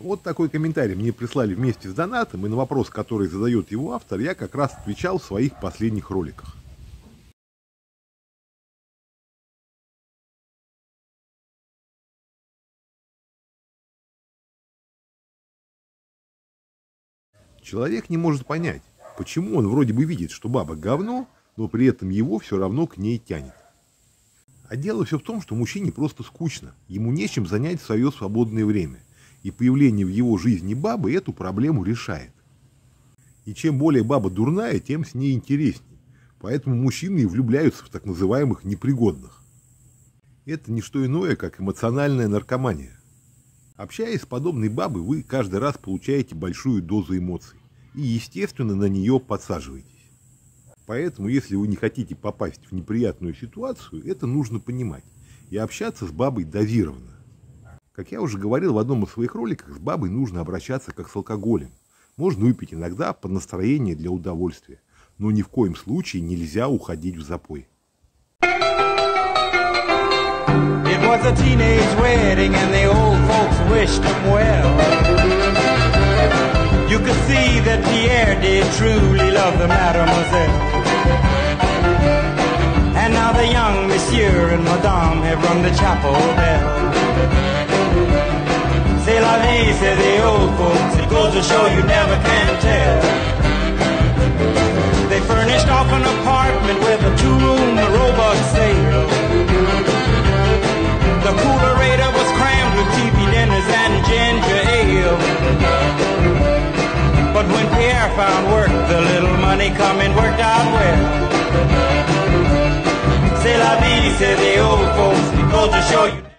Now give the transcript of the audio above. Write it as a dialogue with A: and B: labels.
A: Вот такой комментарий мне прислали вместе с донатом, и на вопрос, который задает его автор, я как раз отвечал в своих последних роликах. Человек не может понять, почему он вроде бы видит, что баба говно, но при этом его все равно к ней тянет. А дело все в том, что мужчине просто скучно, ему нечем занять свое свободное время, и появление в его жизни бабы эту проблему решает. И чем более баба дурная, тем с ней интересней, поэтому мужчины и влюбляются в так называемых непригодных. Это не что иное, как эмоциональная наркомания. Общаясь с подобной бабой, вы каждый раз получаете большую дозу эмоций и, естественно, на нее подсаживаетесь. Поэтому, если вы не хотите попасть в неприятную ситуацию, это нужно понимать и общаться с бабой дозированно. Как я уже говорил в одном из своих роликов, с бабой нужно обращаться как с алкоголем. Можно выпить иногда под настроение для удовольствия, но ни в коем случае нельзя уходить в запой.
B: It was a teenage wedding and the old folks wished him well. You could see that Pierre did truly love the mademoiselle. And now the young monsieur and madame have rung the chapel bell. C'est la vie, say the old folks, it goes to show you never can tell. They furnished off an apartment with a two-room robot sale. The coolerator was crammed with TV dinners and ginger ale. But when Pierre found work, the little money coming worked out well. C'est la vie, say the old folks, it goes to show you.